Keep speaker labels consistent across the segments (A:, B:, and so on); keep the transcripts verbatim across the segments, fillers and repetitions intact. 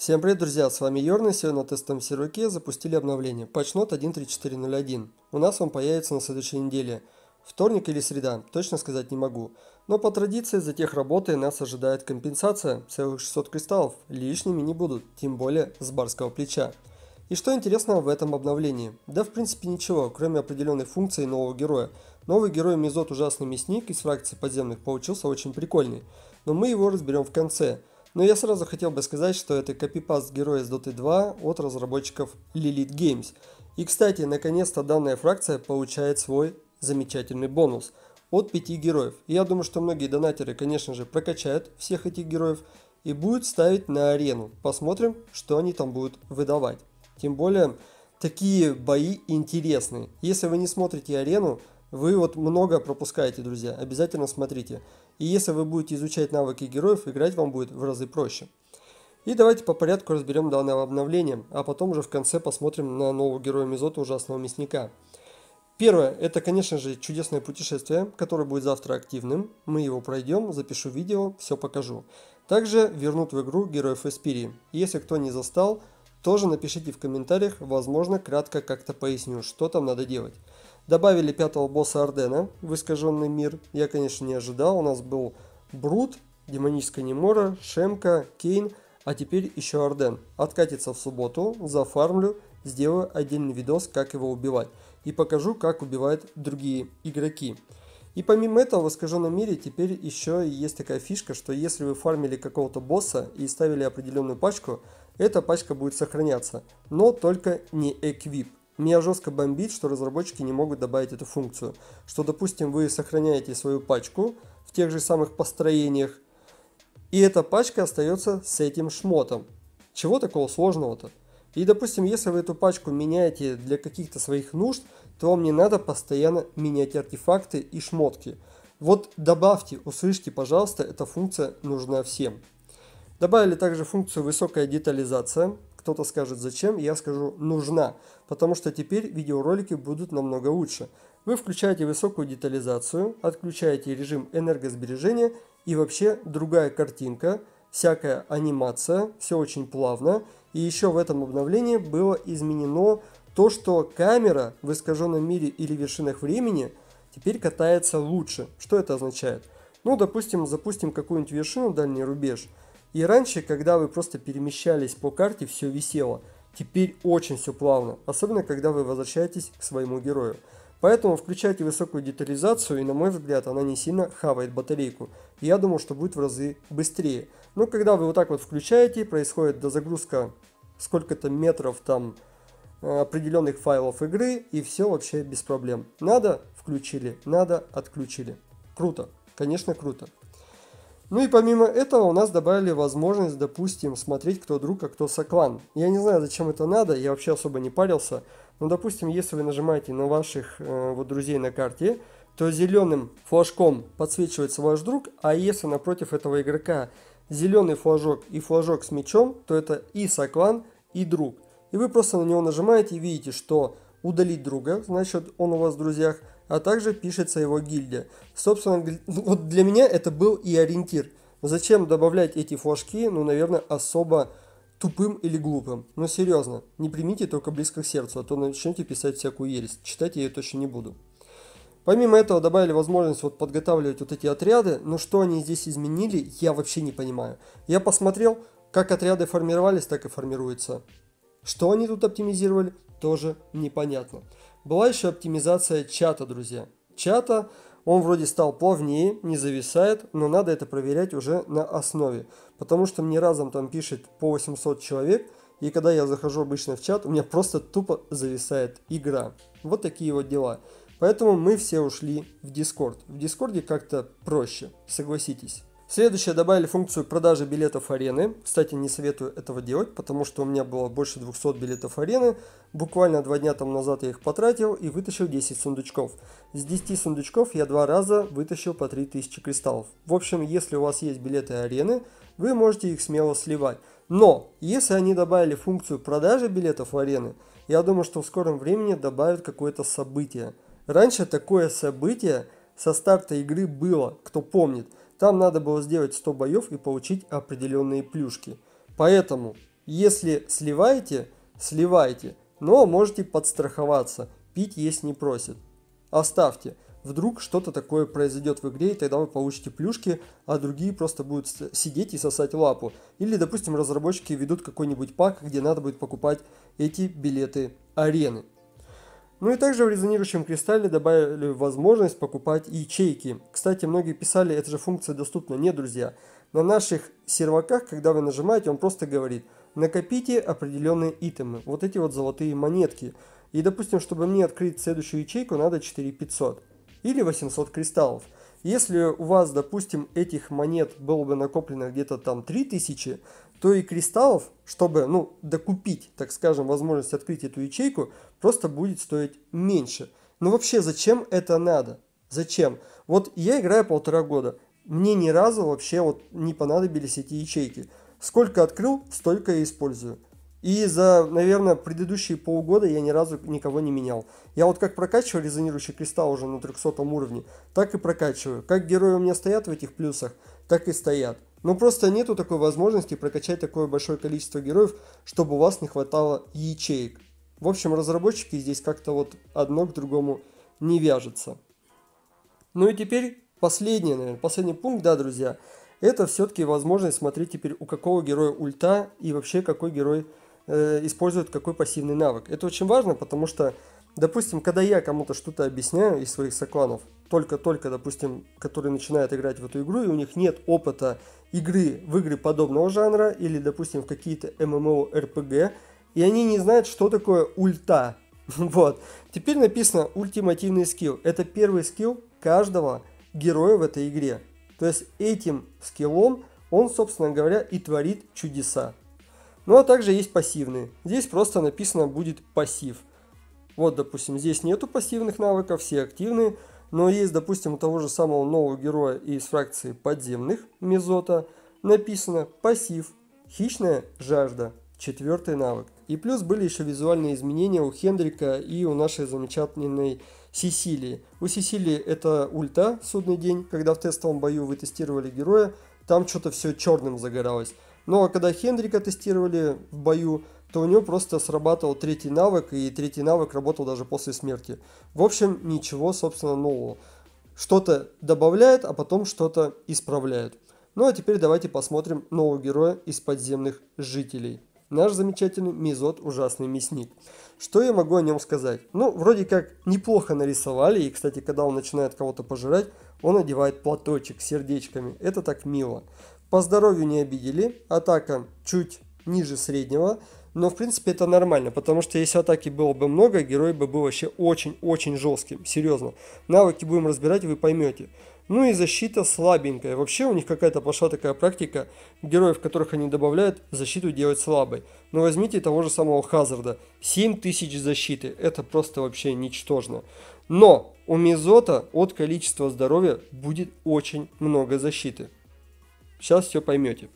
A: Всем привет, друзья, с вами Йорна. Сегодня на тестовом серверке запустили обновление PatchNote один точка тридцать четыре ноль один. У нас он появится на следующей неделе. Вторник или среда, точно сказать не могу. Но по традиции за тех работы нас ожидает компенсация. Целых шестьсот кристаллов лишними не будут, тем более с барского плеча. И что интересного в этом обновлении? Да в принципе ничего, кроме определенной функции нового героя. Новый герой Мизот Ужасный Мясник из фракции подземных получился очень прикольный. Но мы его разберем в конце. Но я сразу хотел бы сказать, что это копипаст героя из Доты два от разработчиков Lilith Games. И кстати, наконец-то данная фракция получает свой замечательный бонус от пяти героев. И я думаю, что многие донатеры, конечно же, прокачают всех этих героев и будут ставить на арену. Посмотрим, что они там будут выдавать. Тем более, такие бои интересные. Если вы не смотрите арену, вы вот много пропускаете, друзья. Обязательно смотрите. И если вы будете изучать навыки героев, играть вам будет в разы проще. И давайте по порядку разберем данное обновление, а потом уже в конце посмотрим на нового героя Мизота Ужасного Мясника. Первое, это, конечно же, чудесное путешествие, которое будет завтра активным. Мы его пройдем, запишу видео, все покажу. Также вернут в игру героев Эспирии. Если кто не застал, тоже напишите в комментариях, возможно, кратко как-то поясню, что там надо делать. Добавили пятого босса Ордена в искаженный мир. Я, конечно, не ожидал. У нас был Брут, Демоническая Немора, Шемка, Кейн, а теперь еще Орден. Откатится в субботу, зафармлю, сделаю отдельный видос, как его убивать. И покажу, как убивают другие игроки. И помимо этого в искаженном мире теперь еще есть такая фишка, что если вы фармили какого-то босса и ставили определенную пачку, эта пачка будет сохраняться, но только не эквип. Меня жестко бомбит, что разработчики не могут добавить эту функцию. Что, допустим, вы сохраняете свою пачку в тех же самых построениях, и эта пачка остается с этим шмотом. Чего такого сложного-то? И, допустим, если вы эту пачку меняете для каких-то своих нужд, то вам не надо постоянно менять артефакты и шмотки. Вот добавьте, услышьте, пожалуйста, эта функция нужна всем. Добавили также функцию высокая детализация. Кто-то скажет зачем, я скажу нужна, потому что теперь видеоролики будут намного лучше. Вы включаете высокую детализацию, отключаете режим энергосбережения и вообще другая картинка, всякая анимация, все очень плавно. И еще в этом обновлении было изменено то, что камера в искаженном мире или вершинах времени теперь катается лучше. Что это означает? Ну, допустим, запустим какую-нибудь вершину, дальний рубеж. И раньше, когда вы просто перемещались по карте, все висело. Теперь очень все плавно, особенно когда вы возвращаетесь к своему герою. Поэтому включайте высокую детализацию, и на мой взгляд, она не сильно хавает батарейку. И я думаю, что будет в разы быстрее. Но когда вы вот так вот включаете, происходит дозагрузка сколько-то метров там определенных файлов игры, и все вообще без проблем. Надо — включили, надо — отключили. Круто, конечно, круто. Ну и помимо этого у нас добавили возможность, допустим, смотреть, кто друг, а кто соклан. Я не знаю, зачем это надо, я вообще особо не парился. Но, допустим, если вы нажимаете на ваших э, вот, друзей на карте, то зеленым флажком подсвечивается ваш друг, а если напротив этого игрока зеленый флажок и флажок с мечом, то это и соклан, и друг. И вы просто на него нажимаете и видите, что удалить друга, значит он у вас в друзьях, а также пишется его гильдия. Собственно, вот для меня это был и ориентир. Зачем добавлять эти флажки, ну, наверное, особо тупым или глупым. Но серьезно, не примите только близко к сердцу, а то начнете писать всякую ересь. Читать я ее точно не буду. Помимо этого добавили возможность вот подготавливать вот эти отряды, но что они здесь изменили, я вообще не понимаю. Я посмотрел, как отряды формировались, так и формируются. Что они тут оптимизировали, тоже непонятно. Была еще оптимизация чата, друзья. Чата, он вроде стал плавнее, не зависает, но надо это проверять уже на основе. Потому что мне разом там пишет по восемьсот человек, и когда я захожу обычно в чат, у меня просто тупо зависает игра. Вот такие вот дела. Поэтому мы все ушли в Discord. В Дискорде как-то проще, согласитесь. Следующее, добавили функцию продажи билетов арены. Кстати, не советую этого делать, потому что у меня было больше двухсот билетов арены. Буквально два дня там назад я их потратил и вытащил десять сундучков. С десяти сундучков я два раза вытащил по три тысячи кристаллов. В общем, если у вас есть билеты арены, вы можете их смело сливать. Но, если они добавили функцию продажи билетов в арены, я думаю, что в скором времени добавят какое-то событие. Раньше такое событие со старта игры было, кто помнит. Там надо было сделать сто боев и получить определенные плюшки. Поэтому Если сливаете, сливайте, но можете подстраховаться. Пить есть не просит. Оставьте. Вдруг что-то такое произойдет в игре, и тогда вы получите плюшки, а другие просто будут сидеть и сосать лапу. Или, допустим, разработчики ведут какой-нибудь пак, где надо будет покупать эти билеты арены. Ну и также в резонирующем кристалле добавили возможность покупать ячейки. Кстати, многие писали, эта же функция доступна. Нет, друзья. На наших серваках, когда вы нажимаете, он просто говорит: накопите определенные итемы. Вот эти вот золотые монетки. И, допустим, чтобы мне открыть следующую ячейку, надо четыре тысячи пятьсот. Или восемьсот кристаллов. Если у вас, допустим, этих монет было бы накоплено где-то там три тысячи, то и кристаллов, чтобы, ну, докупить, так скажем, возможность открыть эту ячейку, просто будет стоить меньше. Но вообще, зачем это надо? Зачем? Вот я играю полтора года. Мне ни разу вообще вот не понадобились эти ячейки. Сколько открыл, столько и использую. И за, наверное, предыдущие полгода я ни разу никого не менял. Я вот как прокачиваю резонирующий кристалл уже на трехсотом уровне, так и прокачиваю. Как герои у меня стоят в этих плюсах, так и стоят. Но просто нету такой возможности прокачать такое большое количество героев, чтобы у вас не хватало ячеек. В общем, разработчики здесь как-то вот одно к другому не вяжется. Ну и теперь последний, наверное, последний пункт, да, друзья. Это все-таки возможность смотреть теперь, у какого героя ульта и вообще какой герой э, использует какой пассивный навык. Это очень важно, потому что, допустим, когда я кому-то что-то объясняю из своих сокланов, только-только, допустим, которые начинают играть в эту игру, и у них нет опыта игры в игры подобного жанра, или, допустим, в какие-то эм эм о эр пи джи, и они не знают, что такое ульта. Вот. Теперь написано ультимативный скилл. Это первый скилл каждого героя в этой игре. То есть этим скиллом он, собственно говоря, и творит чудеса. Ну а также есть пассивные. Здесь просто написано будет пассив. Вот, допустим, здесь нету пассивных навыков, все активные. Но есть, допустим, у того же самого нового героя из фракции подземных Мезота написано пассив, хищная жажда, четвертый навык. И плюс были еще визуальные изменения у Хендрика и у нашей замечательной Сесилии. У Сесилии это ульта, судный день, когда в тестовом бою вы тестировали героя, там что-то все черным загоралось. Ну а когда Хендрика тестировали в бою, то у него просто срабатывал третий навык, и третий навык работал даже после смерти. В общем, ничего, собственно, нового. Что-то добавляет, а потом что-то исправляет. Ну а теперь давайте посмотрим нового героя из подземных жителей. Наш замечательный Мезот, ужасный мясник. Что я могу о нем сказать? Ну, вроде как неплохо нарисовали, и, кстати, когда он начинает кого-то пожирать, он одевает платочек с сердечками. Это так мило. По здоровью не обидели, атака чуть ниже среднего, но, в принципе, это нормально, потому что если атаки было бы много, герой бы был вообще очень-очень жестким, серьезно. Навыки будем разбирать, вы поймете. Ну и защита слабенькая. Вообще у них какая-то пошла такая практика, героев, которых они добавляют, защиту делать слабой. Но возьмите того же самого Хазарда. семь тысяч защиты. Это просто вообще ничтожно. Но у Мезота от количества здоровья будет очень много защиты. Сейчас все поймете.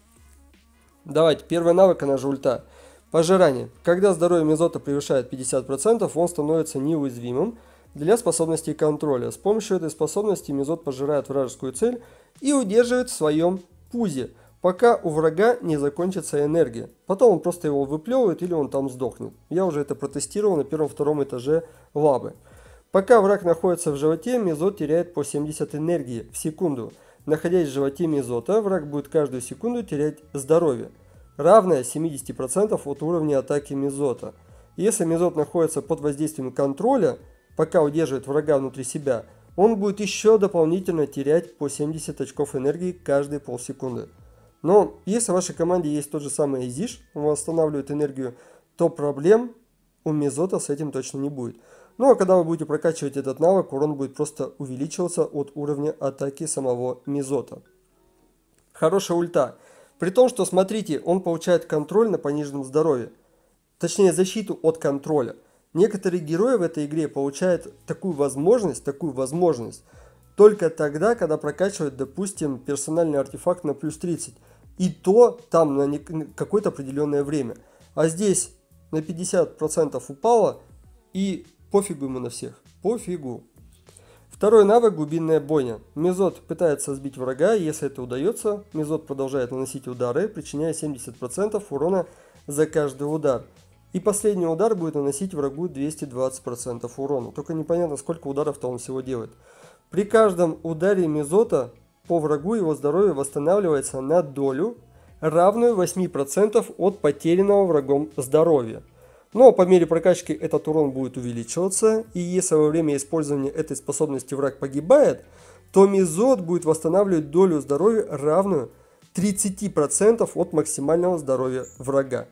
A: Давайте, первый навык, она же ульта. Пожирание. Когда здоровье Мезота превышает пятьдесят процентов, он становится неуязвимым для способностей контроля. С помощью этой способности Мезот пожирает вражескую цель и удерживает в своем пузе, пока у врага не закончится энергия. Потом он просто его выплевывает или он там сдохнет. Я уже это протестировал на первом-втором этаже лабы. Пока враг находится в животе, Мезот теряет по семьдесят энергии в секунду. Находясь в животе Мезота, враг будет каждую секунду терять здоровье, равное семидесяти процентам от уровня атаки Мезота. Если Мезот находится под воздействием контроля, пока удерживает врага внутри себя, он будет еще дополнительно терять по семьдесят очков энергии каждые полсекунды. Но если в вашей команде есть тот же самый Эзиш, он восстанавливает энергию, то проблем у Мезота с этим точно не будет. Ну а когда вы будете прокачивать этот навык, урон будет просто увеличиваться от уровня атаки самого Мезота. Хорошая ульта. При том, что, смотрите, он получает контроль на пониженном здоровье. Точнее, защиту от контроля. Некоторые герои в этой игре получают такую возможность, такую возможность только тогда, когда прокачивают, допустим, персональный артефакт на плюс тридцать. И то там на какое-то определенное время. А здесь на пятьдесят процентов упало, и пофигу ему на всех. Пофигу. Второй навык – глубинная бойня. Мезот пытается сбить врага, и если это удается, Мезот продолжает наносить удары, причиняя семьдесят процентов урона за каждый удар. И последний удар будет наносить врагу двести двадцать процентов урона. Только непонятно, сколько ударов-то он всего делает. При каждом ударе Мизота по врагу его здоровье восстанавливается на долю, равную восьми процентам от потерянного врагом здоровья. Но по мере прокачки этот урон будет увеличиваться, и если во время использования этой способности враг погибает, то Мизот будет восстанавливать долю здоровья, равную тридцати процентам от максимального здоровья врага.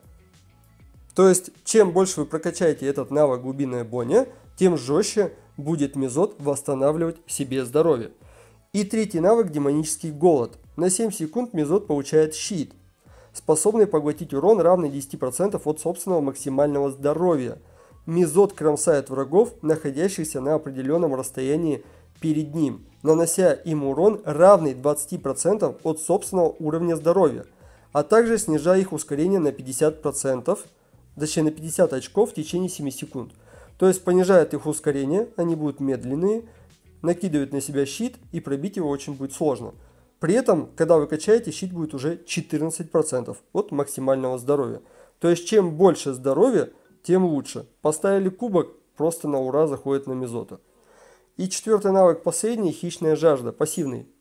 A: То есть, чем больше вы прокачаете этот навык глубинная бойня, тем жестче будет Мизот восстанавливать себе здоровье. И третий навык демонический голод. На семь секунд Мизот получает щит, способный поглотить урон, равный десяти процентам от собственного максимального здоровья. Мизот кромсает врагов, находящихся на определенном расстоянии перед ним, нанося им урон, равный двадцати процентам от собственного уровня здоровья, а также снижая их ускорение на пятьдесят процентов, точнее на пятьдесят очков в течение семи секунд. То есть понижает их ускорение, они будут медленные, накидывают на себя щит, и пробить его очень будет сложно. При этом, когда вы качаете, щит будет уже четырнадцать процентов от максимального здоровья. То есть чем больше здоровья, тем лучше. Поставили кубок, просто на ура заходит на Мизота. И четвертый навык последний, хищная жажда, пассивный.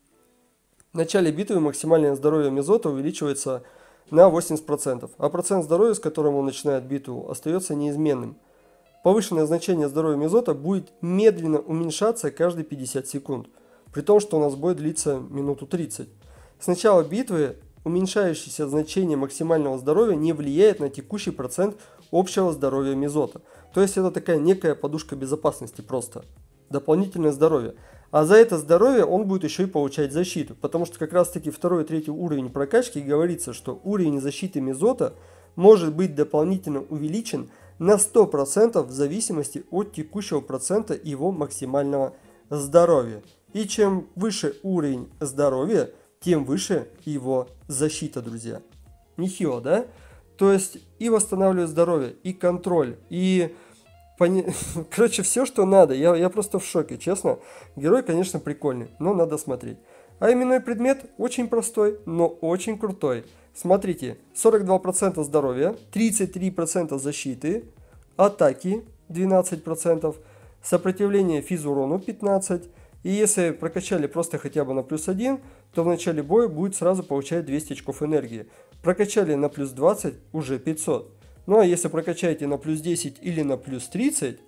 A: В начале битвы максимальное здоровье Мизота увеличивается на восемьдесят процентов, а процент здоровья, с которым он начинает битву, остается неизменным. Повышенное значение здоровья Мизота будет медленно уменьшаться каждые пятьдесят секунд, при том, что у нас бой длится минуту тридцать. С начала битвы уменьшающееся значение максимального здоровья не влияет на текущий процент общего здоровья Мизота. То есть это такая некая подушка безопасности просто. Дополнительное здоровье. А за это здоровье он будет еще и получать защиту. Потому что как раз таки второй и третий уровень прокачки говорится, что уровень защиты Мизота может быть дополнительно увеличен на сто процентов в зависимости от текущего процента его максимального здоровья. И чем выше уровень здоровья, тем выше его защита, друзья. Нехило, да? То есть и восстанавливает здоровье, и контроль, и... Пони... Короче, все, что надо. Я, я просто в шоке, честно. Герой, конечно, прикольный, но надо смотреть. А именной предмет очень простой, но очень крутой. Смотрите, сорок два процента здоровья, тридцать три процента защиты, атаки двенадцать процентов, сопротивление физурону пятнадцать процентов. И если прокачали просто хотя бы на плюс один, то в начале боя будет сразу получать двести очков энергии. Прокачали на плюс двадцать, уже пятьсот. Ну а если прокачаете на плюс десять или на плюс тридцать,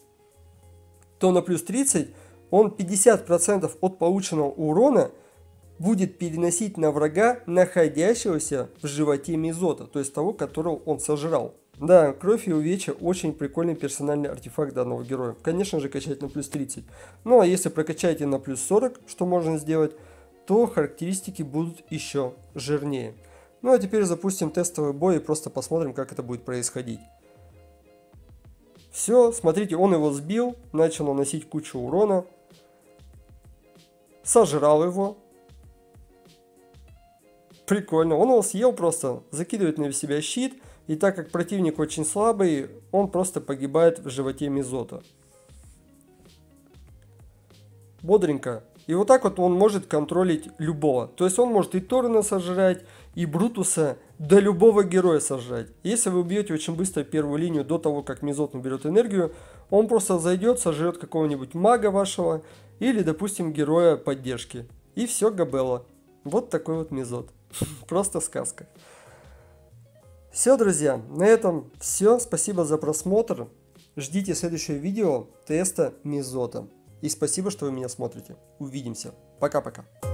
A: то на плюс тридцать он пятьдесят процентов от полученного урона будет переносить на врага, находящегося в животе Мизота, то есть того, которого он сожрал. Да, кровь и увечья очень прикольный персональный артефакт данного героя. Конечно же, качать на плюс тридцать. Ну а если прокачаете на плюс сорок, что можно сделать, то характеристики будут еще жирнее. Ну а теперь запустим тестовый бой и просто посмотрим, как это будет происходить. Все, смотрите, он его сбил, начал наносить кучу урона, сожрал его. Прикольно, он его съел просто, закидывает на себя щит, и так как противник очень слабый, он просто погибает в животе Мизота. Бодренько. И вот так вот он может контролить любого. То есть он может и Торна сожрать, и Брутуса, да любого героя сожрать. Если вы убьете очень быстро первую линию до того, как Мизот наберет энергию, он просто зайдет, сожрет какого-нибудь мага вашего, или, допустим, героя поддержки. И все, Габелла. Вот такой вот Мизот. Просто сказка. Все, друзья, на этом все. Спасибо за просмотр. Ждите следующее видео теста Мизота. И спасибо, что вы меня смотрите. Увидимся. Пока-пока.